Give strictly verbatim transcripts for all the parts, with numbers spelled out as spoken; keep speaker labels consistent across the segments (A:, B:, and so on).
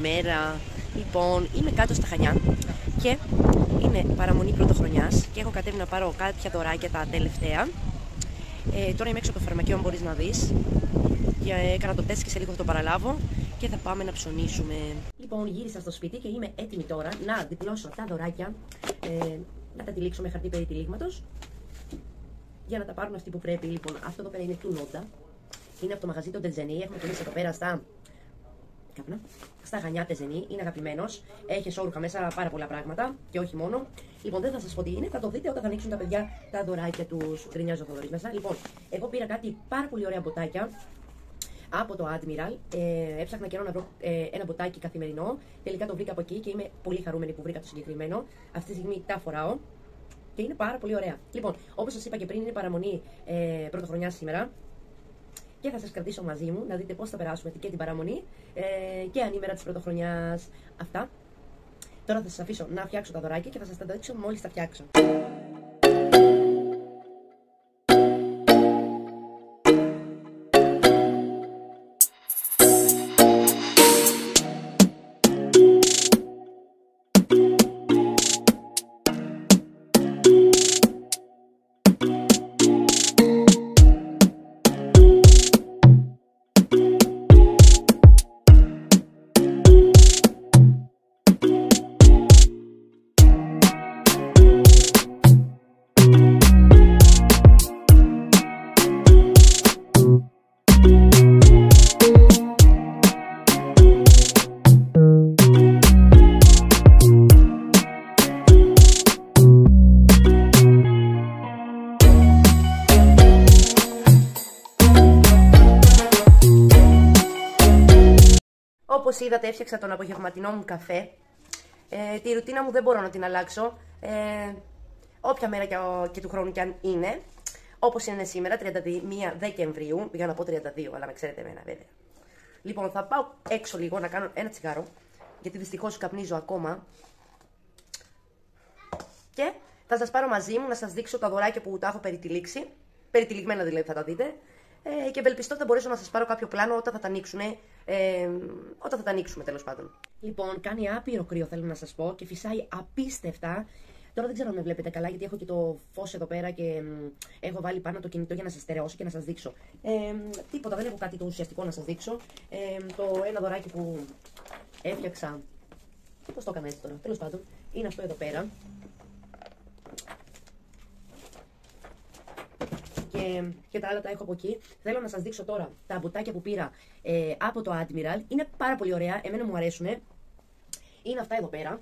A: καλημέρα. Λοιπόν, είμαι κάτω στα Χανιά και είναι παραμονή πρωτοχρονιάς και έχω κατέβει να πάρω κάποια δωράκια τα τελευταία. Ε, τώρα είμαι έξω από το φαρμακείο, αν μπορείς να δεις. Και έκανα το τεστ και σε λίγο θα το παραλάβω και θα πάμε να ψωνίσουμε. Λοιπόν, γύρισα στο σπίτι και είμαι έτοιμη τώρα να διπλώσω τα δωράκια, ε, να τα τυλίξω με χαρτί περί τυλίγματος για να τα πάρουν αυτοί που πρέπει. Λοιπόν, αυτό εδώ πέρα είναι του Νόντα. Είναι από το μαγαζί των Τεζενή. Έχουμε κολλήσει εδώ πέρα στα. Κάπνα. Στα Χανιά Τεζενή. Είναι αγαπημένος. Έχει εσώρουχα μέσα πάρα πολλά πράγματα και όχι μόνο. Λοιπόν, δεν θα σας πω τι είναι. Θα το δείτε όταν θα ανοίξουν τα παιδιά τα δωράκια τους. Γκρινιάζει ο Θοδωρής μέσα. Λοιπόν, εγώ πήρα κάτι πάρα πολύ ωραία μποτάκια από το Admiral. Ε, έψαχνα καιρό να βρω ε, ένα μποτάκι καθημερινό. Τελικά το βρήκα από εκεί και είμαι πολύ χαρούμενη που βρήκα το συγκεκριμένο. Αυτή τη στιγμή τα φοράω. Και είναι πάρα πολύ ωραία. Λοιπόν, όπως σας είπα και πριν, είναι παραμονή ε, πρωτοχρονιά σήμερα. Και θα σας κρατήσω μαζί μου να δείτε πώς θα περάσουμε και την παραμονή ε, και ανήμερα της πρωτοχρονιάς. Αυτά. Τώρα θα σας αφήσω να φτιάξω τα δωράκια και θα σας τα δείξω μόλις τα φτιάξω. Όπως είδατε, έφτιαξα τον απογευματινό μου καφέ. Ε, τη ρουτίνα μου δεν μπορώ να την αλλάξω. Ε, όποια μέρα και, και του χρόνου κι αν είναι. Όπως είναι σήμερα, τριάντα μία Δεκεμβρίου. Πήγα να πω τριάντα δύο, αλλά με ξέρετε εμένα, βέβαια. Λοιπόν, θα πάω έξω λίγο να κάνω ένα τσιγάρο. Γιατί δυστυχώς καπνίζω ακόμα. Και θα σας πάρω μαζί μου να σας δείξω τα δωράκια που τα έχω περιτυλίξει. Περιτυλιγμένα δηλαδή θα τα δείτε. Ε, και ευελπιστώ ότι θα μπορέσω να σας πάρω κάποιο πλάνο όταν θα τα ανοίξουν, ε, όταν θα τα ανοίξουμε τέλος πάντων. Λοιπόν, κάνει άπειρο κρύο, θέλω να σας πω, και φυσάει απίστευτα. Τώρα δεν ξέρω αν με βλέπετε καλά, γιατί έχω και το φως εδώ πέρα και μ, έχω βάλει πάνω το κινητό για να σας στερεώσω και να σας δείξω. Ε, τίποτα, δεν έχω κάτι το ουσιαστικό να σας δείξω. Ε, το ένα δωράκι που έφτιαξα. Πώς το έκανα έτσι τώρα, τέλος πάντων, είναι αυτό εδώ πέρα. Και, και τα άλλα τα έχω από εκεί. Θέλω να σας δείξω τώρα τα μπουτάκια που πήρα ε, από το Admiral. Είναι πάρα πολύ ωραία, εμένα μου αρέσουν. Είναι αυτά εδώ πέρα.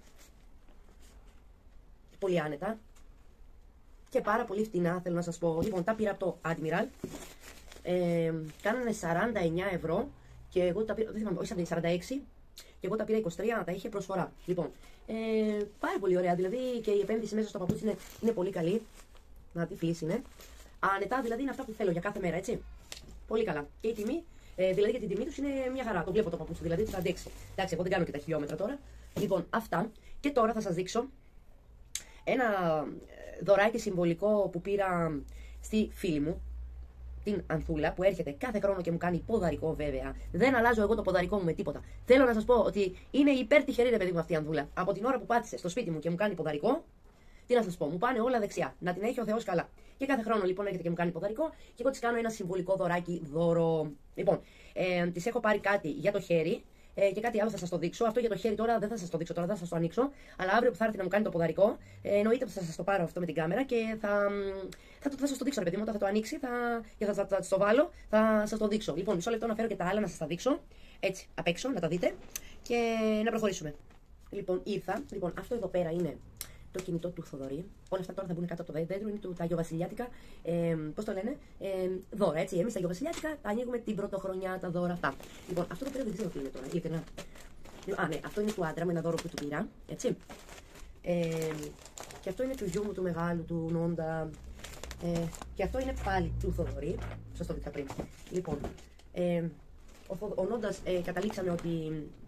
A: Πολύ άνετα. Και πάρα πολύ φτηνά, θέλω να σας πω. Λοιπόν, τα πήρα από το Admiral. Ε, κάνανε σαράντα εννιά ευρώ. Και εγώ τα πήρα, δεν θυμάμαι, όχι σαράντα έξι. Και εγώ τα πήρα είκοσι τρία, να τα είχε προσφορά. Λοιπόν, ε, πάρα πολύ ωραία. Δηλαδή και η επένδυση μέσα στο παπούτσι είναι, είναι πολύ καλή. Να τη φλήση είναι. Άνετα, δηλαδή είναι αυτά που θέλω για κάθε μέρα, έτσι. Πολύ καλά. Και η τιμή, ε, δηλαδή για την τιμή τους είναι μια χαρά. Το βλέπω το παπούτσι, δηλαδή θα αντέξει. Εντάξει, εγώ δεν κάνω και τα χιλιόμετρα τώρα. Λοιπόν, αυτά. Και τώρα θα σας δείξω ένα δωράκι συμβολικό που πήρα στη φίλη μου, την Ανθούλα, που έρχεται κάθε χρόνο και μου κάνει ποδαρικό, βέβαια. Δεν αλλάζω εγώ το ποδαρικό μου με τίποτα. Θέλω να σας πω ότι είναι υπερτυχερή, ρε παιδί μου, αυτή η Ανθούλα. Από την ώρα που πάτησε στο σπίτι μου και μου κάνει ποδαρικό. Τι να σας πω, μου πάνε όλα δεξιά. Να την έχει ο Θεός καλά. Και κάθε χρόνο λοιπόν έρχεται και μου κάνει ποδαρικό και εγώ της κάνω ένα συμβολικό δωράκι δώρο. Λοιπόν, ε, της έχω πάρει κάτι για το χέρι ε, και κάτι άλλο θα σας το δείξω. Αυτό για το χέρι τώρα δεν θα σας το δείξω, τώρα δεν θα σας το ανοίξω. Αλλά αύριο που θα έρθει να μου κάνει το ποδαρικό, ε, εννοείται ότι θα σας το πάρω αυτό με την κάμερα και θα, θα, θα, θα σας το δείξω, ρε παιδί μου. Όταν θα το ανοίξει θα, και θα, θα, θα, θα το βάλω, θα σας το δείξω. Λοιπόν, μισό λεπτό να φέρω και τα άλλα να σας τα δείξω. Έτσι, απ' έξω, να τα δείτε και να προχωρήσουμε. Λοιπόν, ήρθα. Λοιπόν, αυτό εδώ πέρα είναι το κινητό του Θοδωρή. Όλα αυτά τώρα θα μπουν κάτω από το δέντρο. Είναι του, τα Αγιοβασιλιάτικα. Ε, Πώς το λένε, ε, δώρα. Έτσι, εμείς τα Αγιοβασιλιάτικα τα ανοίγουμε την πρωτοχρονιά, τα δώρα αυτά. Λοιπόν, αυτό το πήρα δεν ξέρω τι είναι τώρα. Ειλικρινά. Α, ναι, αυτό είναι του άντρα μου, ένα δώρο που του πήρα. Έτσι. Ε, και αυτό είναι του γιού μου, του μεγάλου, του Νόντα. Ε, και αυτό είναι πάλι του Θοδωρή. Σας το δείξα πριν. Λοιπόν, ε, ο, ο Νόντας ε, καταλήξαμε ότι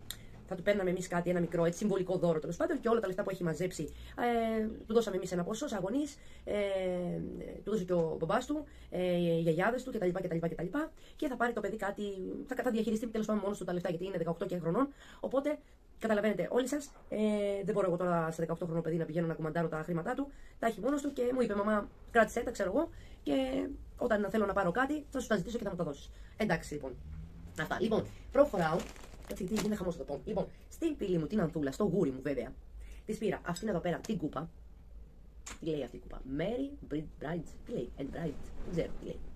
A: θα του παίρναμε εμείς κάτι, ένα μικρό έτσι, συμβολικό δώρο τέλος πάντων, και όλα τα λεφτά που έχει μαζέψει ε, του δώσαμε εμείς ένα ποσό, σαν γονείς, ε, του δώσε και ο μπαμπάς του, ε, οι γιαγιάδες του κτλ. κτλ, κτλ. Και θα πάρει το παιδί κάτι, θα, θα διαχειριστεί τέλος πάντων μόνος του τα λεφτά, γιατί είναι δεκαοκτώ και χρονών. Οπότε καταλαβαίνετε όλοι σας, ε, δεν μπορώ εγώ τώρα σε δεκαοκτώ χρονών παιδί να πηγαίνω να κουμαντάρω τα χρήματά του. Τα έχει μόνος του και μου είπε μαμά, κράτησε τα, ξέρω εγώ, και όταν θέλω να πάρω κάτι θα σου τα ζητήσω και θα μου τα δώσεις. Εντάξει λοιπόν. Αυτά. Λοιπόν, προχωράω. Κάτσε γιατί γίνεται χαμός εδώ το πω. Λοιπόν, στην πύλη μου την Ανθούλα, στο γούρι μου βέβαια, τη πήρα αυτήν εδώ πέρα την κούπα. Τι λέει αυτή η κούπα? Mary Brides, τι λέει? And Brides, δεν ξέρω τι λέει.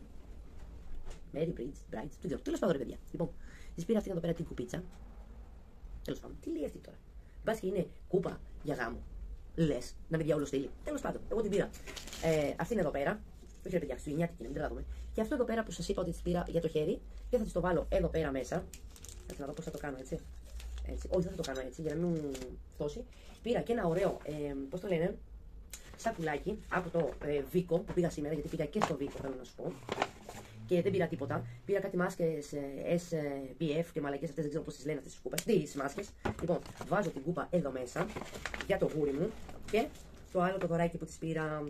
A: Mary Brides, Brides, δεν ξέρω. Τέλος πάντων, ρε παιδιά. Λοιπόν, τη πήρα αυτήν εδώ πέρα την κουπίτσα. Τέλος πάντων, τι λέει αυτή τώρα? Μπας και είναι κούπα για γάμο. Λες, να με διάολο στείλει. Τέλος πάντων, εγώ την πήρα. Ε, αυτήν εδώ πέρα. Όχι ρε παιδιά, χριστουγεννιάτικη είναι, μην τρελαθούμε. Και αυτό εδώ πέρα που σας είπα ότι τη πήρα για το χέρι, και θα τη το βάλω εδώ πέρα μέσα. Κάτσε να δω πώς θα το κάνω έτσι. έτσι. Όχι, δεν θα το κάνω έτσι για να μην φτώσει. Πήρα και ένα ωραίο, ε, πώς το λένε, σακουλάκι από το ε, Βίκο που πήγα σήμερα, γιατί πήγα και στο Βίκο, θέλω να σου πω. Και δεν πήρα τίποτα. Πήρα κάτι μάσκες ε, ες πι εφ και μαλακές αυτές, δεν ξέρω πώς τις λένε αυτές τις κούπες. Τις μάσκες. Λοιπόν, βάζω την κούπα εδώ μέσα για το γούρι μου και το άλλο το δωράκι που της πήρα.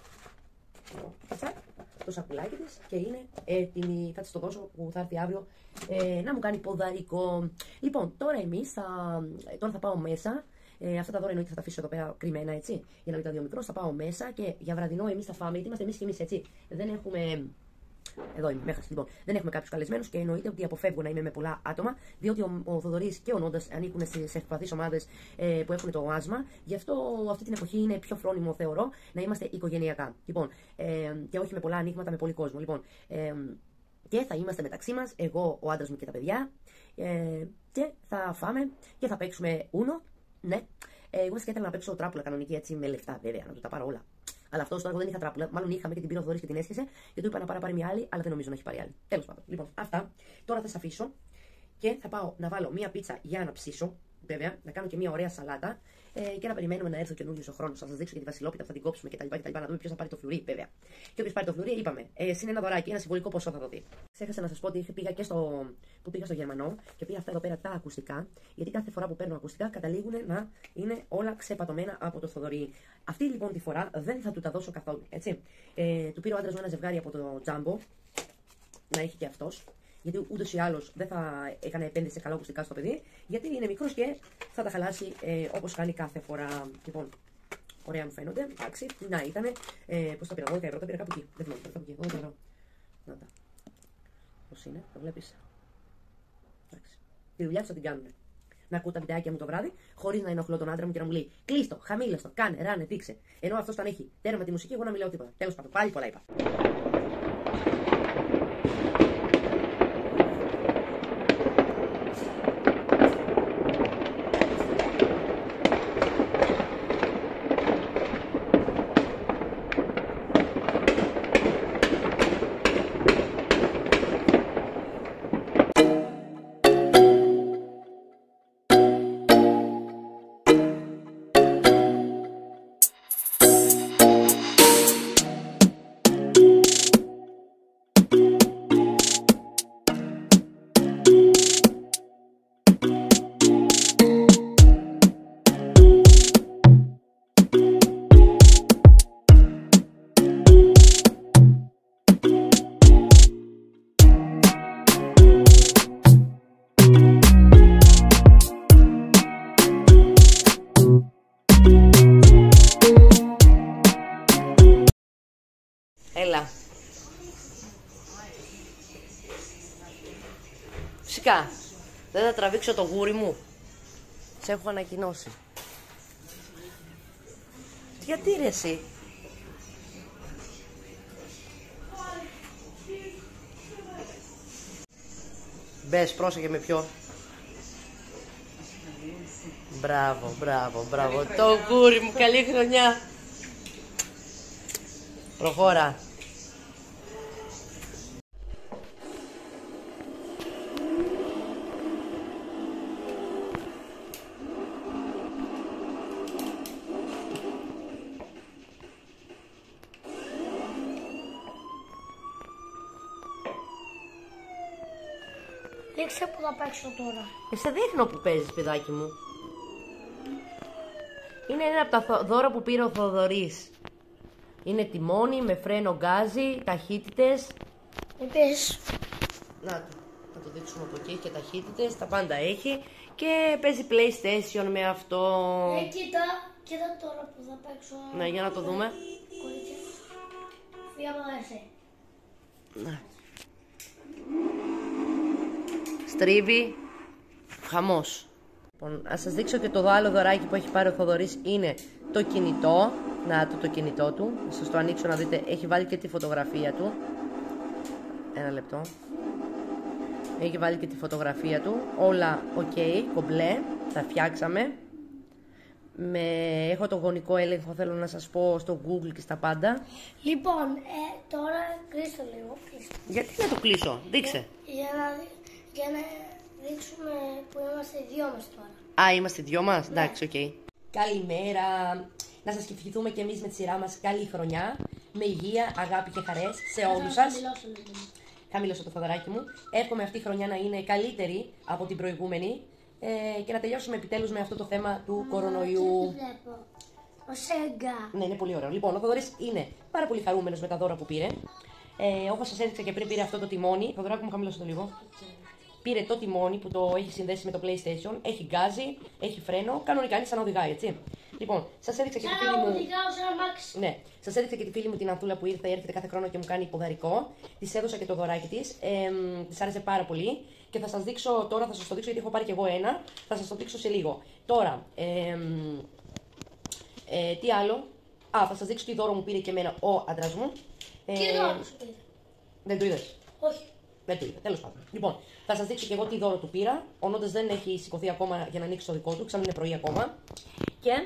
A: Το σακουλάκι της και είναι έτοιμη. Θα της το δώσω που θα έρθει αύριο ε, να μου κάνει ποδαρικό. Λοιπόν, τώρα εμείς θα, τώρα θα πάω μέσα. Ε, αυτά τα δώρα εννοείται θα τα αφήσω εδώ πέρα κρυμμένα έτσι, για να μην τα δει ο μικρός. Θα πάω μέσα και για βραδινό εμείς θα φάμε, γιατί είμαστε εμείς και εμείς έτσι. Δεν έχουμε. Εδώ είμαι, μέχρι λοιπόν. Δεν έχουμε κάποιους καλεσμένους και εννοείται ότι αποφεύγω να είμαι με πολλά άτομα, διότι ο, ο Θοδωρής και ο Νόντας ανήκουν σε ευπαθείς ομάδες ε, που έχουν το άσμα. Γι' αυτό αυτή την εποχή είναι πιο φρόνιμο, θεωρώ, να είμαστε οικογενειακά. Λοιπόν, ε, και όχι με πολλά ανοίγματα, με πολύ κόσμο. Λοιπόν, ε, και θα είμαστε μεταξύ μας, εγώ, ο άντρας μου και τα παιδιά, ε, και θα φάμε και θα παίξουμε ούνο. Ναι, ε, εγώ ήθελα να παίξω τράπουλα κανονική έτσι με λεφτά, βέβαια, να του τα πάρω όλα. Αλλά αυτό τώρα εγώ δεν είχα τράπουλα. Μάλλον είχαμε και την πήρε ο Θοδωρής και την έσχεσε. Και του είπα να πάρει, πάρει μια άλλη, αλλά δεν νομίζω να έχει πάρει άλλη. Τέλος πάντων. Λοιπόν, αυτά. Τώρα θα σα αφήσω και θα πάω να βάλω μια πίτσα για να ψήσω. Βέβαια, να κάνω και μια ωραία σαλάτα ε, και να περιμένουμε να έρθει ο καινούριο ο χρόνο. Θα σα δείξω και τη Βασιλόπιτα, θα την κόψουμε κτλ. Να δούμε ποιο θα πάρει το φλουρί, βέβαια. Και όποιο πάρει το φλουρί, είπαμε, ε, συν ένα δωράκι, ένα συμβολικό ποσό θα δοθεί. Ξέχασα να σα πω ότι πήγα και στο, που πήγα στο Γερμανό και πήρα αυτά εδώ πέρα τα ακουστικά. Γιατί κάθε φορά που παίρνω ακουστικά καταλήγουν να είναι όλα ξεπατωμένα από το Θοδωρή. Αυτή λοιπόν τη φορά δεν θα του τα δώσω καθόλου. Έτσι. Ε, του πήρε ο άντρας μου ένα ζευγάρι από το Jumbo, να έχει και αυτό. Γιατί ούτως ή άλλως δεν θα έκανε επένδυση σε καλά ακουστικά στο παιδί, γιατί είναι μικρός και θα τα χαλάσει ε, όπως κάνει κάθε φορά. Λοιπόν, ωραία μου φαίνονται. Εντάξει, να ήταν. Ε, πώς τα πήρα, δώδεκα ευρώ, τα πήρα κάπου εκεί. Δεν θυμάμαι, κάπου εκεί, δώδεκα ευρώ. Να τα. Πώς είναι, το βλέπεις. Εντάξει. Τη δουλειά τους θα την κάνουν. Να ακούω τα βιντεάκια μου το βράδυ, χωρίς να ενοχλώ τον άντρα μου και να μου λέει κλείστο, χαμήλωστο, κάνε, ράνε, δείξε. Ενώ αυτός όταν έχει τέρμα τη μουσική, εγώ να μιλάω τίποτα. Τέλος πάντων, πάλι πολλά είπα. Έλα. Φυσικά. Δεν θα τραβήξω το γούρι μου. Σε έχω ανακοινώσει. Γιατί ρε εσύ. Μπες, πρόσεχε με ποιον. Μπράβο, μπράβο, μπράβο. Το γούρι μου, καλή χρονιά. Προχώρα.
B: Δείξε που θα παίξω τώρα.
A: Ε, σε δείχνω που παίζεις, παιδάκι μου. Είναι ένα από τα δώρα που πήρε ο Θοδωρής. Είναι τιμόνι με φρένο γκάζι, ταχύτητες.
B: Επίσης.
A: Να το, θα το δείξουμε από εκεί, και ταχύτητες, τα πάντα έχει. Και παίζει PlayStation με αυτό.
B: Ε, κοίτα, κοίτα τώρα που θα παίξω.
A: Ναι, για να το δούμε.
B: Κορίτσια. Φύγα εσύ.
A: Ναι. Στρίβει. Χαμός. Λοιπόν, ας σας δείξω και το άλλο δωράκι που έχει πάρει ο Θοδωρής. Είναι το κινητό. Να το το κινητό του. Να σας το ανοίξω να δείτε. Έχει βάλει και τη φωτογραφία του. Ένα λεπτό. Έχει βάλει και τη φωτογραφία του. Όλα ok, κομπλέ. Τα φτιάξαμε. Με... Έχω το γονικό έλεγχο, θέλω να σας πω, στο Google και στα πάντα.
B: Λοιπόν, ε, τώρα κλείσω λίγο. Κλείσω.
A: Γιατί να το κλείσω, δείξε.
B: Για να, δει- για να δείξουμε που είμαστε οι δυο μας τώρα.
A: Α, είμαστε δυο μας, εντάξει, οκ. Okay. Καλημέρα. Να σας ευχηθούμε και εμείς με τη σειρά μας καλή χρονιά. Με υγεία, αγάπη και χαρές σε όλους σας. Χαμήλωσα το φαδαράκι μου. Εύχομαι αυτή η χρονιά να είναι καλύτερη από την προηγούμενη. Ε, και να τελειώσουμε επιτέλους με αυτό το θέμα του κορονοϊού.
B: Ο Σέγγα.
A: Ναι, είναι πολύ ωραίο. Λοιπόν, ο Θοδωρής είναι πάρα πολύ χαρούμενος με τα δώρα που πήρε. Ε, όπως σας έδειξα και πριν, πήρε αυτό το τιμόνι. Θοδωράκο μου, χαμήλωσε το λίγο. Πήρε το τιμόνι που το έχει συνδέσει με το PlayStation. Έχει γκάζι, έχει φρένο. Κανονικά είναι σαν να οδηγάει, έτσι. Λοιπόν, σας έδειξα και τη φίλη μου. Ναι, σας έδειξα και τη φίλη μου την Ανθούλα που ήρθε, έρχεται κάθε χρόνο και μου κάνει ποδαρικό. Της έδωσα και το δωράκι της. Ε, της άρεσε πάρα πολύ. Και θα σας δείξω τώρα, θα σας το δείξω γιατί έχω πάρει και εγώ ένα. Θα σας το δείξω σε λίγο. Τώρα, ε, ε, τι άλλο. Α, θα σας δείξω τι δώρο μου πήρε και εμένα ο άντρας μου. Ε,
B: Τι δώρο σου πήρε?
A: Δεν το είδες?
B: Όχι.
A: Δεν το είδα, τέλος πάντων. Λοιπόν, θα σας δείξω και εγώ τι δώρο του πήρα. Ο Νόντας δεν έχει σηκωθεί ακόμα για να ανοίξει το δικό του, ξανά είναι πρωί ακόμα. Και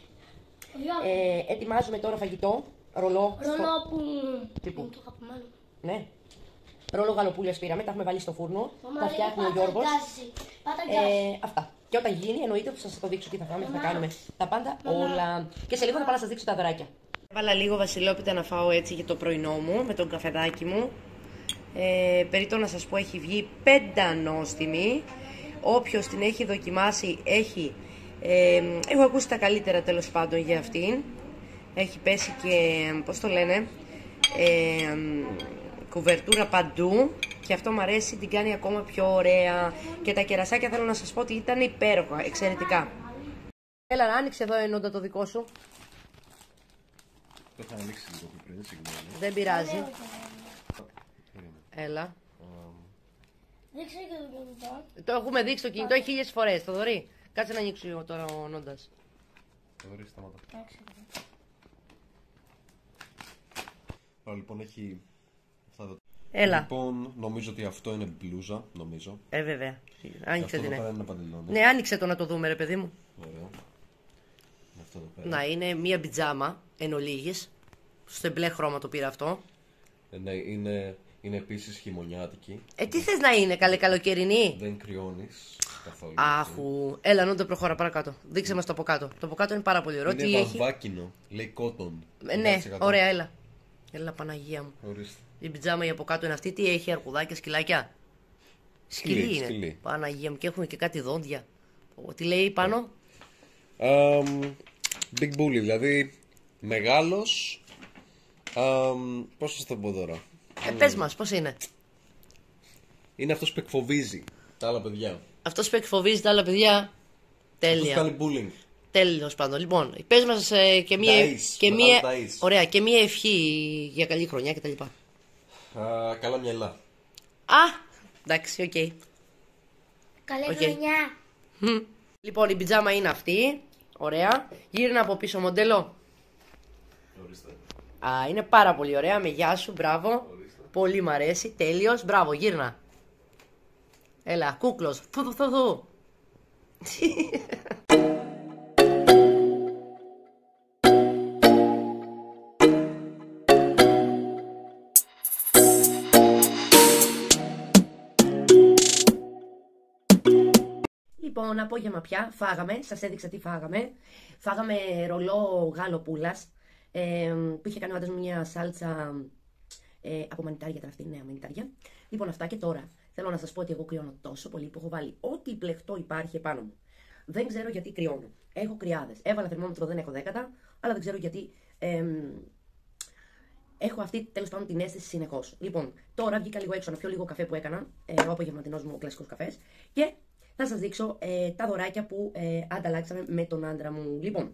A: ε, ετοιμάζουμε τώρα φαγητό. Ρολό.
B: Ρολό που.
A: Τύπου.
B: Είναι το αγαπημένο.
A: Ναι. Ρόλο γαλοπούλιας πήραμε, τα έχουμε βάλει στο φούρνο.
B: Μαμά,
A: τα φτιάχνει ο
B: πάτα
A: Γιώργος.
B: γκάζι. Πάτα γκάζι.
A: Ε, αυτά. Και όταν γίνει, εννοείται που σας το δείξω τι θα φάμε, τι θα
B: Μαμά.
A: κάνουμε. Τα πάντα
B: Μαμά.
A: όλα. Και σε λίγο θα πάω να σας δείξω τα δωράκια. Έβαλα λίγο βασιλόπιτα να φάω έτσι για το πρωινό μου με τον καφεδάκι μου. Ε, περιττό να σας πω, έχει βγει πεντανόστιμη. Όποιος την έχει δοκιμάσει έχει. Ε, έχω ακούσει τα καλύτερα τέλος πάντων για αυτήν. Έχει πέσει και, πώς το λένε, ε, κουβερτούρα παντού. Και αυτό μου αρέσει, την κάνει ακόμα πιο ωραία. Και τα κερασάκια θέλω να σας πω ότι ήταν υπέροχα, εξαιρετικά. Έλα, άνοιξε εδώ ενώντα το δικό σου.
C: Το είχα ανοίξει λίγο πιο πριν, συγγνώμη.
A: Δεν πειράζει. Έλα.
B: Δείξε και το κινητό.
A: Το έχουμε δείξει το κινητό χίλιες φορές. Το δωρή. Κάτσε να ανοίξω εγώ τώρα ο Νόντας.
C: Το δωρή, σταματά.
B: Εντάξει.
C: Άρα λοιπόν έχει αυτά εδώ.
A: Έλα.
C: Λοιπόν, νομίζω ότι αυτό είναι μπλούζα, νομίζω.
A: Ε, βέβαια. Άνοιξε
C: Αυτό
A: την.
C: εδώ
A: Ναι.
C: πέρα είναι ένα παντελόνι.
A: Ναι, άνοιξε το να το δούμε, ρε παιδί μου.
C: Ωραίο. Αυτό εδώ πέρα.
A: Να, είναι μία πιτζάμα εν ολίγης. Στο μπλε χρώμα το πήρα αυτό.
C: Ε, ναι, είναι, είναι επίσης χειμωνιάτικη.
A: Ε, τι θες να είναι, καλέ καλοκαιρινή.
C: Δεν κρυώνεις καθόλου.
A: Άχου. Έλα, Νόντα, προχώρα παρακάτω. Δείξε μας το από κάτω. Το από κάτω είναι πάρα πολύ ωραίο.
C: Είναι
A: Τι έχει.
C: βαμβάκινο. Λέει cotton.
A: Ε, ναι, ωραία, έλα. Έλα, Παναγία μου.
C: Ορίστε.
A: Η πιτζάμα η από κάτω είναι αυτή. Τι έχει, αρκουδάκια, σκυλάκια. Σκυλί,
C: Σκυλί,
A: είναι.
C: σκυλί.
A: Παναγία μου, και έχουμε και κάτι δόντια. Ο, τι λέει πάνω.
C: Um, big bully, δηλαδή μεγάλος. Um, πώς θα το πω τώρα.
A: Ε, πες μας, πώς είναι.
C: Είναι αυτός που εκφοβίζει τα άλλα παιδιά.
A: Αυτός που εκφοβίζει τα άλλα παιδιά.
C: Αυτός
A: Τέλεια.
C: κάνει bullying.
A: Τέλειος πάντων. Λοιπόν, πες μας ε, και μία,
C: Νταΐς,
A: και
C: μεγάλο
A: μία,
C: νταΐς.
A: ωραία, και μία ευχή για καλή χρονιά κτλ.
C: Uh, καλά μυαλά.
A: Α, εντάξει, οκ. Okay.
B: Καλή
A: Οκ.
B: χρονιά.
A: Λοιπόν, η πιτζάμα είναι αυτή. Ωραία. Γύρνα από πίσω μοντέλο.
C: Ορίστε.
A: Α, είναι πάρα πολύ ωραία. Με γεια σου, μπράβο.
C: Ορίστε.
A: Πολύ μ' αρέσει. Τέλειος. Μπράβο, γύρνα. Έλα, κούκλος. Θου, θου, θου, θου. Λοιπόν, απόγευμα πια, φάγαμε, σας έδειξα τι φάγαμε. Φάγαμε ρολό γάλο πούλας, ε, που είχε κάνει ο άντρας μου μια σάλτσα ε, από μανιτάρια, τώρα αυτή, νέα μανιτάρια. Λοιπόν, αυτά και τώρα θέλω να σας πω ότι εγώ κρυώνω τόσο πολύ που έχω βάλει ό,τι πλεχτό υπάρχει επάνω μου. Δεν ξέρω γιατί κρυώνω. Έχω κρυάδες. Έβαλα θερμόμετρο, δεν έχω δέκατα, αλλά δεν ξέρω γιατί. εμ, Έχω αυτή τέλος πάντων την αίσθηση συνεχώς. Λοιπόν, τώρα βγήκα λίγο έξω να πιω λίγο καφέ που έκανα, ε, ο απογευματινός μου κλασικός καφές, και θα σας δείξω ε, τα δωράκια που ε, ανταλλάξαμε με τον άντρα μου. Λοιπόν,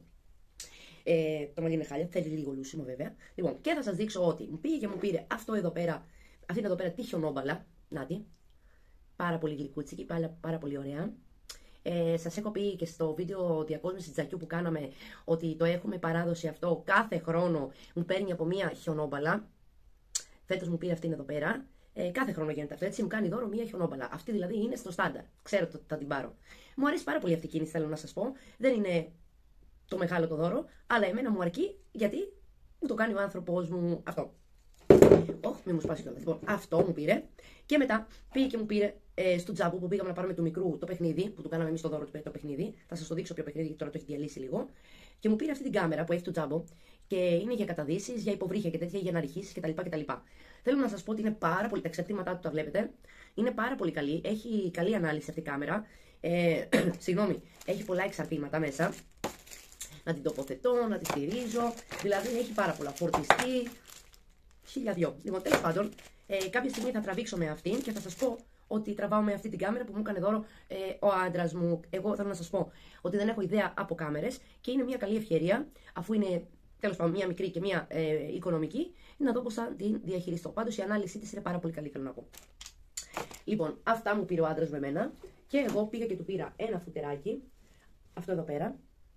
A: ε, το μαλλί είναι χάλια, θέλει λίγο λούσιμο βέβαια. Λοιπόν, και θα σας δείξω ότι μου πήγε και μου πήρε αυτό εδώ πέρα, αυτή εδώ πέρα τη χιονόμπαλα. Νάτι. Πάρα πολύ γλυκούτσικη, πάρα, πάρα πολύ ωραία. Ε, σας έχω πει και στο βίντεο διακόσμηση τζακιού που κάναμε ότι το έχουμε παράδοση αυτό κάθε χρόνο. Μου παίρνει από μία χιονόμπαλα. Φέτος μου πήρε αυτήν εδώ πέρα. Ε, κάθε χρόνο γίνεται αυτό, έτσι. Μου κάνει δώρο μία χιονόμπαλα. Αυτή δηλαδή είναι στο στάνταρ. Ξέρω ότι θα την πάρω. Μου αρέσει πάρα πολύ αυτή η κίνηση, θέλω να σας πω. Δεν είναι το μεγάλο το δώρο, αλλά εμένα μου αρκεί γιατί μου το κάνει ο άνθρωπός μου αυτό. Όχι, μην μου σπάσει κιόλας. Λοιπόν, αυτό μου πήρε. Και μετά πήγε και μου πήρε ε, στο τζάμπο που πήγαμε να πάρουμε του μικρού το παιχνίδι, που του κάναμε εμείς το δώρο του το παιχνίδι. Θα σας το δείξω ποιο παιχνίδι, γιατί τώρα το έχει διαλύσει λίγο. Και μου πήρε αυτή την κάμερα που έχει το τζάμπο και είναι για καταδύσεις, για υποβρύχια και τέτοια, για να ρηχήσεις κτλ. κτλ. Θέλω να σας πω ότι είναι πάρα πολύ. Τα εξαρτήματά του τα βλέπετε. Είναι πάρα πολύ καλή. Έχει καλή ανάλυση αυτή η κάμερα. Ε, συγγνώμη, έχει πολλά εξαρτήματα μέσα. Να την τοποθετώ, να τη στηρίζω. Δηλαδή έχει πάρα πολλά. Φορτιστή. Χίλια δυο. Λοιπόν, τέλος πάντων, ε, κάποια στιγμή θα τραβήξω με αυτήν και θα σας πω ότι τραβάω με αυτή την κάμερα που μου έκανε δώρο ε, ο άντρας μου. Εγώ θέλω να σας πω ότι δεν έχω ιδέα από κάμερες και είναι μια καλή ευκαιρία, αφού είναι τέλος πάντων μια μικρή και μια ε, οικονομική, να δω πώς θα την διαχειριστώ. Πάντως η ανάλυση της είναι πάρα πολύ καλή, θέλω να πω. Λοιπόν, αυτά μου πήρε ο άντρας με εμένα και εγώ πήγα και του πήρα ένα φουτεράκι, αυτό εδώ πέρα,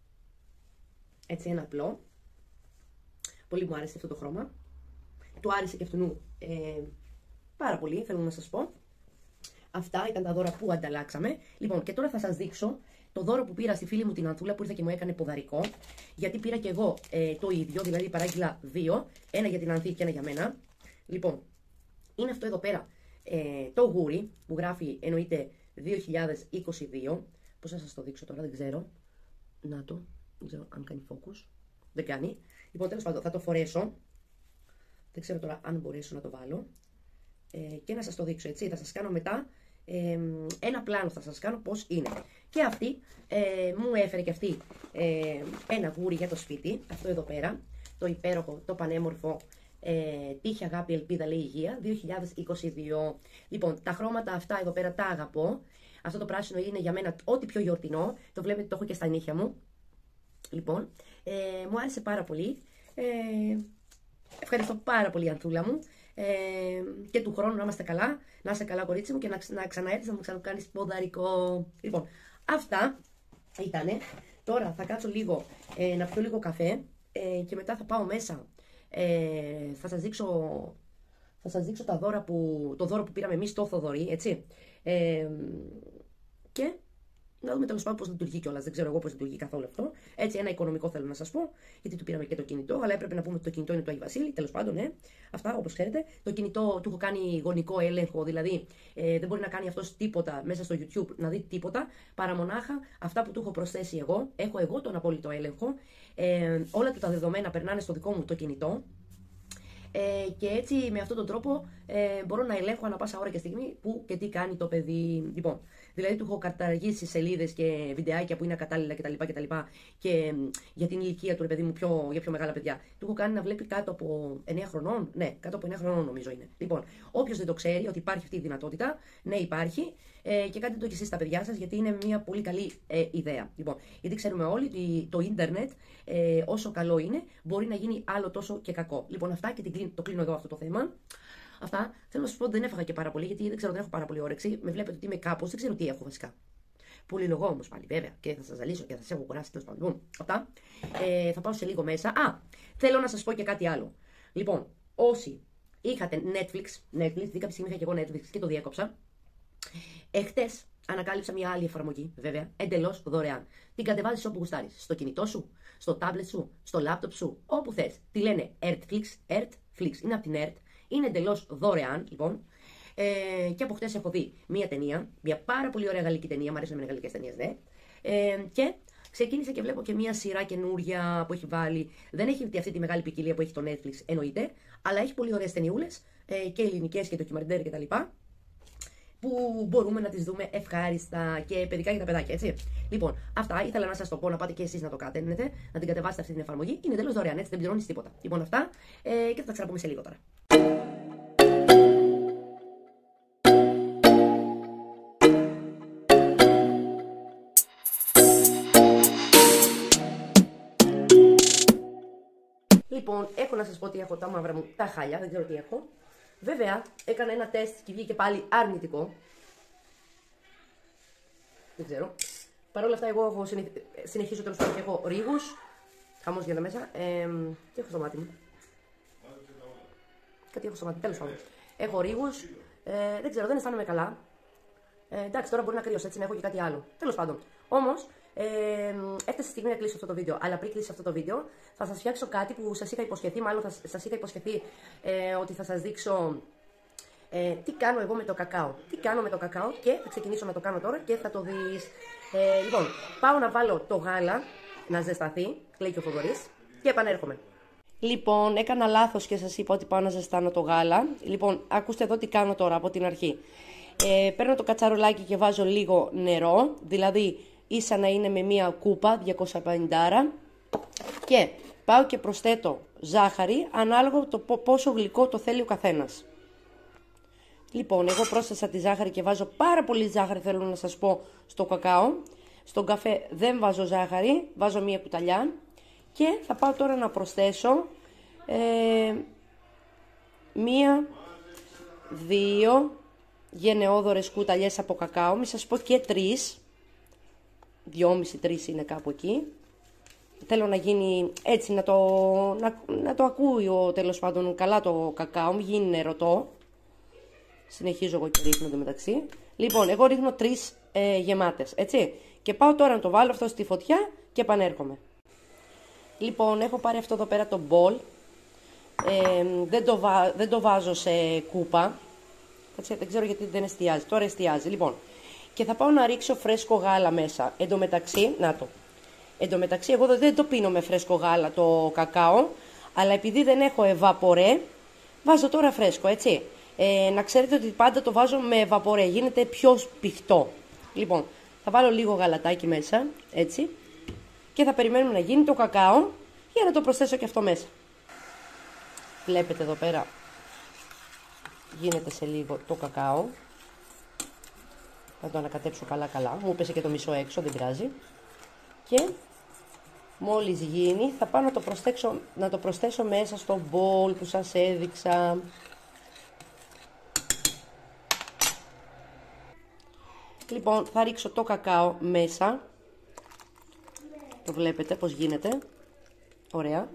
A: έτσι ένα απλό. Πολύ μου άρεσε αυτό το χρώμα. Του άρεσε και αυτού ε, πάρα πολύ, θέλω να σας πω. Αυτά ήταν τα δώρα που ανταλλάξαμε. Λοιπόν, και τώρα θα σας δείξω το δώρο που πήρα στη φίλη μου την Ανθούλα που ήρθε και μου έκανε ποδαρικό. Γιατί πήρα και εγώ ε, το ίδιο, δηλαδή παράγγειλα δύο. Ένα για την Ανθή και ένα για μένα. Λοιπόν, είναι αυτό εδώ πέρα ε, το γούρι που γράφει εννοείται δύο χιλιάδες είκοσι δύο. Πώς θα σας το δείξω τώρα, δεν ξέρω. Να το, δεν ξέρω αν κάνει focus. Δεν κάνει. Λοιπόν, τέλος πάντων, θα το φορέσω. Δεν ξέρω τώρα αν μπορέσω να το βάλω ε, και να σας το δείξω, έτσι. Θα σας κάνω μετά ε, ένα πλάνο, θα σας κάνω πώς είναι. Και αυτή ε, μου έφερε και αυτή ε, ένα γούρι για το σπίτι, αυτό εδώ πέρα, το υπέροχο, το πανέμορφο ε, τύχη, αγάπη, ελπίδα, λέει υγεία, δύο χιλιάδες είκοσι δύο. Λοιπόν, τα χρώματα αυτά εδώ πέρα τα αγαπώ. Αυτό το πράσινο είναι για μένα ό,τι πιο γιορτινό, το βλέπετε, το έχω και στα νύχια μου. Λοιπόν, ε, μου άρεσε πάρα πολύ. Ε, Ευχαριστώ πάρα πολύ, Ανθούλα μου. Ε, και του χρόνου να είμαστε καλά, να είσαι καλά, κορίτσι μου, και να, να ξαναέρθεις να μου ξανακάνεις ποδαρικό. Λοιπόν, αυτά ήτανε. Τώρα θα κάτσω λίγο ε, να πιω λίγο καφέ ε, και μετά θα πάω μέσα. Ε, θα σας δείξω, θα σας δείξω τα δώρα που, το δώρο που πήραμε εμείς στο Θοδωρή, έτσι. Ε, και να δούμε τέλος πάντων πώς λειτουργεί κιόλας. Δεν ξέρω εγώ πώς λειτουργεί καθόλου αυτό. Έτσι, ένα οικονομικό θέλω να σας πω, γιατί του πήραμε και το κινητό. Αλλά έπρεπε να πούμε ότι το κινητό είναι του Αγίου Βασίλη. Τέλος πάντων, ναι. Αυτά όπως ξέρετε. Το κινητό του έχω κάνει γονικό έλεγχο, δηλαδή ε, δεν μπορεί να κάνει αυτός τίποτα μέσα στο YouTube, να δει τίποτα, παρά μονάχα αυτά που του έχω προσθέσει εγώ. Έχω εγώ τον απόλυτο έλεγχο. Ε, όλα του τα δεδομένα περνάνε στο δικό μου το κινητό. Ε, και έτσι με αυτόν τον τρόπο ε, μπορώ να ελέγχω ανά πάσα ώρα και στιγμή που και τι κάνει το παιδί. Λοιπόν, δηλαδή του έχω καταργήσει σελίδες και βιντεάκια που είναι ακατάλληλα κτλ. κτλ. Και για την ηλικία του, ρε παιδί μου, πιο, για πιο μεγάλα παιδιά. Του έχω κάνει να βλέπει κάτω από εννέα χρονών. Ναι, κάτω από εννέα χρονών νομίζω είναι. Λοιπόν, όποιος δεν το ξέρει ότι υπάρχει αυτή η δυνατότητα, ναι, υπάρχει. Ε, και κάντε το κι εσείς στα παιδιά σας, γιατί είναι μια πολύ καλή ε, ιδέα. Λοιπόν, γιατί ξέρουμε όλοι ότι το ίντερνετ, ε, όσο καλό είναι, μπορεί να γίνει άλλο τόσο και κακό. Λοιπόν, αυτά και την, το κλείνω εδώ αυτό το θέμα. Αυτά θέλω να σας πω ότι δεν έφαγα και πάρα πολύ, γιατί δεν ξέρω, δεν έχω πάρα πολύ όρεξη. Με βλέπετε ότι είμαι κάπως, δεν ξέρω τι έχω βασικά. Πολυλογώ όμως πάλι, βέβαια, και θα σας ζαλίσω και θα σας έχω κουράσει τέλος πάντων. Λοιπόν, αυτά. Ε, θα πάω σε λίγο μέσα. Α, θέλω να σας πω και κάτι άλλο. Λοιπόν, όσοι είχατε Netflix, Netflix, δει κάποια στιγμή είχα και εγώ Netflix και το διέκοψα. Εχθές ανακάλυψα μια άλλη εφαρμογή, βέβαια, εντελώς δωρεάν. Την κατεβάζεις όπου γουστάρεις. Στο κινητό σου, στο tablet σου, στο laptop σου, όπου θες. Τη λένε Earthflix, Earthflix. Είναι από την Earth. Είναι εντελώς δωρεάν, λοιπόν. Ε, και από χτες έχω δει μια ταινία, μια πάρα πολύ ωραία γαλλική ταινία. Μ' αρέσουν με γαλλικές ταινίες, ναι. Ε, και ξεκίνησα και βλέπω και μια σειρά καινούρια που έχει βάλει. Δεν έχει αυτή τη μεγάλη ποικιλία που έχει το Netflix, εννοείται, αλλά έχει πολύ ωραίες ταινιούλες ε, και ελληνικές και ντοκιμαντέρ κτλ. που μπορούμε να τις δούμε ευχάριστα και παιδικά για τα παιδάκια, έτσι. Λοιπόν, αυτά ήθελα να σας το πω, να πάτε και εσείς να το κάνετε, να την κατεβάσετε αυτή την εφαρμογή. Είναι τέλος δωρεάν, έτσι, δεν πληρώνεις τίποτα. Λοιπόν, αυτά ε, και θα τα ξαναπούμε σε λίγο τώρα. Λοιπόν, έχω να σας πω ότι έχω τα μαύρα μου τα χάλια, δεν ξέρω τι έχω. Βέβαια, έκανα ένα τεστ και βγήκε πάλι αρνητικό. Δεν ξέρω. Παρ' όλα αυτά, εγώ έχω συνεχ... συνεχίζω τέλος πάντων και έχω ρίγους. Χαμός για τα μέσα. Ε, τι έχω στο μάτι μου. Κάτι έχω στο μάτι, τέλος πάντων. Έχω ρίγους. Ε, δεν ξέρω, δεν αισθάνομαι καλά. Ε, εντάξει, τώρα μπορεί να κρύωσε έτσι, να έχω και κάτι άλλο. Τέλος πάντων. Όμως, ε, έφτασε η στιγμή να κλείσω αυτό το βίντεο. Αλλά πριν κλείσω αυτό το βίντεο, θα σας φτιάξω κάτι που σας είχα υποσχεθεί. Μάλλον θα σας είχα υποσχεθεί ε, ότι θα σας δείξω ε, τι κάνω εγώ με το κακάο. Τι κάνω με το κακάο και θα ξεκινήσω να το κάνω τώρα και θα το δεις. Ε, λοιπόν, πάω να βάλω το γάλα να ζεσταθεί. Κλαίει και ο Θοδωρής. Και επανέρχομαι. Λοιπόν, έκανα λάθος και σας είπα ότι πάω να ζεστάνω το γάλα. Λοιπόν, ακούστε εδώ τι κάνω τώρα από την αρχή. Ε, παίρνω το κατσαρολάκι και βάζω λίγο νερό, δηλαδή ίσα να είναι με μία κούπα διακόσια πενήντα και πάω και προσθέτω ζάχαρη ανάλογα το πόσο γλυκό το θέλει ο καθένας. Λοιπόν, εγώ πρόσθεσα τη ζάχαρη και βάζω πάρα πολύ ζάχαρη, θέλω να σας πω, στο κακάο. Στον καφέ δεν βάζω ζάχαρη, βάζω μία κουταλιά και θα πάω τώρα να προσθέσω ε, μία, δύο γενναιόδωρες κουταλιές από κακάο, μη σας πω και τρεις, δυόμιση τρεις είναι κάπου εκεί. Θέλω να γίνει έτσι, να το, να, να το ακούει ο, τέλος πάντων καλά το κακάο, μην γίνει νερωτό. Συνεχίζω εγώ και ρίχνω το μεταξύ. Λοιπόν, εγώ ρίχνω τρεις ε, γεμάτες, έτσι. Και πάω τώρα να το βάλω αυτό στη φωτιά και επανέρχομαι. Λοιπόν, έχω πάρει αυτό εδώ πέρα το μπολ. Ε, δεν, το βα, δεν το βάζω σε κούπα. Δεν ξέρω γιατί δεν εστιάζει. Τώρα εστιάζει. Λοιπόν, και θα πάω να ρίξω φρέσκο γάλα μέσα. Εν τω μεταξύ, να το. Εν τω μεταξύ, εγώ δεν το πίνω με φρέσκο γάλα το κακάο. Αλλά επειδή δεν έχω εβαπορέ, βάζω τώρα φρέσκο, έτσι. Ε, να ξέρετε ότι πάντα το βάζω με εβαπορέ. Γίνεται πιο πηχτό. Λοιπόν, θα βάλω λίγο γαλατάκι μέσα, έτσι. Και θα περιμένουμε να γίνει το κακάο για να το προσθέσω και αυτό μέσα. Βλέπετε εδώ πέρα. Γίνεται σε λίγο το κακάο. Θα το ανακατέψω καλά καλά. Μου πέσε και το μισό έξω, δεν πειράζει. Και μόλις γίνει θα πάω να το, να το προσθέσω μέσα στο μπολ που σας έδειξα. Λοιπόν, θα ρίξω το κακάο μέσα. Το βλέπετε πως γίνεται. Ωραία.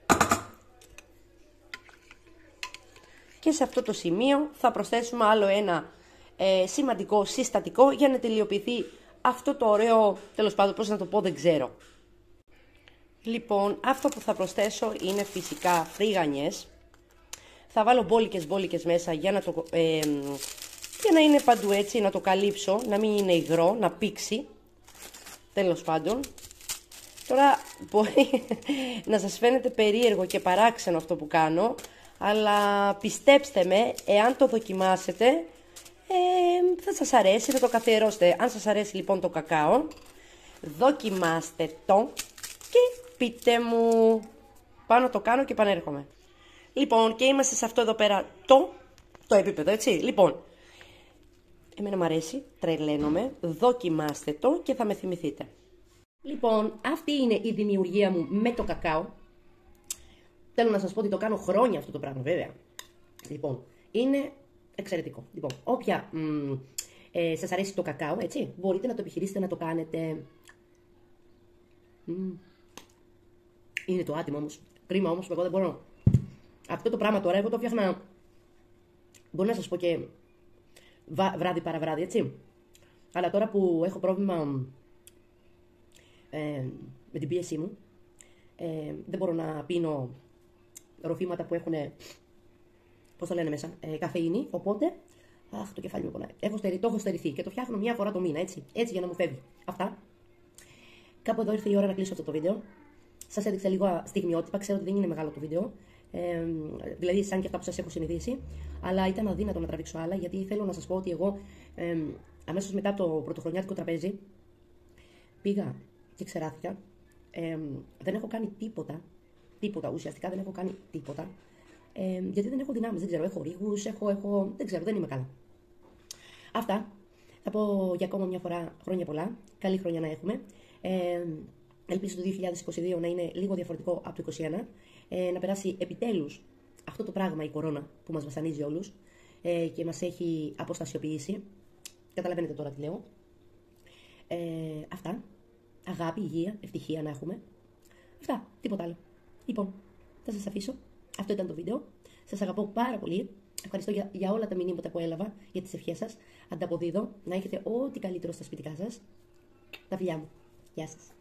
A: Και σε αυτό το σημείο θα προσθέσουμε άλλο ένα ε, σημαντικό συστατικό για να τελειοποιηθεί αυτό το ωραίο, τέλος πάντων πώς να το πω δεν ξέρω. Λοιπόν, αυτό που θα προσθέσω είναι φυσικά φρίγανιες. Θα βάλω μπόλικες μπόλικες μέσα για να, το, ε, για να είναι παντού έτσι, να το καλύψω, να μην είναι υγρό, να πήξει. Τέλος πάντων. Τώρα μπορεί να σας φαίνεται περίεργο και παράξενο αυτό που κάνω, αλλά πιστέψτε με, εάν το δοκιμάσετε, ε, θα σας αρέσει, θα το καθιερώσετε. Αν σας αρέσει λοιπόν το κακάο, δοκιμάστε το και πείτε μου. Πάω να το κάνω και επανέρχομαι. Λοιπόν, και είμαστε σε αυτό εδώ πέρα το, το επίπεδο, έτσι. Λοιπόν, εμένα μου αρέσει, τρελαίνομαι, δοκιμάστε το και θα με θυμηθείτε. Λοιπόν, αυτή είναι η δημιουργία μου με το κακάο. Θέλω να σας πω ότι το κάνω χρόνια αυτό το πράγμα, βέβαια. Λοιπόν, είναι εξαιρετικό. Λοιπόν, όποια μ, ε, σας αρέσει το κακάο, έτσι, μπορείτε να το επιχειρήσετε να το κάνετε. Μ, είναι το άτιμο όμως. Κρίμα όμως που εγώ δεν μπορώ. Αυτό το πράγμα τώρα, εγώ το φτιάχνα, μπορεί να σας πω και βράδυ παραβράδυ, έτσι. Αλλά τώρα που έχω πρόβλημα ε, με την πίεσή μου, ε, δεν μπορώ να πίνω ροφήματα που έχουν, πώς το λένε μέσα, ε, καφεΐνη, οπότε, αχ, το κεφάλι μου πονάει. Έχω στερη, το έχω στερηθεί και το φτιάχνω μια φορά το μήνα, έτσι, έτσι για να μου φεύγει. Αυτά. Κάπου εδώ ήρθε η ώρα να κλείσω αυτό το βίντεο. Σας έδειξα λίγο στιγμιότυπα, ξέρω ότι δεν είναι μεγάλο το βίντεο. Ε, δηλαδή, σαν και αυτά που σας έχω συνηθίσει. Αλλά ήταν αδύνατο να τραβήξω άλλα, γιατί θέλω να σας πω ότι εγώ ε, αμέσως μετά το πρωτοχρονιάτικο τραπέζι πήγα και ξεράθηκα. Ε, δεν έχω κάνει τίποτα. Τίποτα, ουσιαστικά δεν έχω κάνει τίποτα. Ε, γιατί δεν έχω δυνάμεις, δεν ξέρω, έχω ρίγους, έχω, έχω, δεν ξέρω, δεν είμαι καλά. Αυτά. Θα πω για ακόμα μια φορά χρόνια πολλά. Καλή χρονιά να έχουμε. Ε, ελπίζω το δύο χιλιάδες είκοσι δύο να είναι λίγο διαφορετικό από το είκοσι ένα. Ε, να περάσει επιτέλους αυτό το πράγμα, η κορώνα, που μας βασανίζει όλους ε, και μας έχει αποστασιοποιήσει. Καταλαβαίνετε τώρα τι λέω. Ε, αυτά. Αγάπη, υγεία, ευτυχία να έχουμε. Αυτά. Τίποτα άλλο. Λοιπόν, θα σας αφήσω. Αυτό ήταν το βίντεο. Σας αγαπώ πάρα πολύ. Ευχαριστώ για, για όλα τα μηνύματα που έλαβα, για τις ευχές σας. Ανταποδίδω. Να έχετε ό,τι καλύτερο στα σπιτικά σας. Τα φιλιά μου. Γεια σας.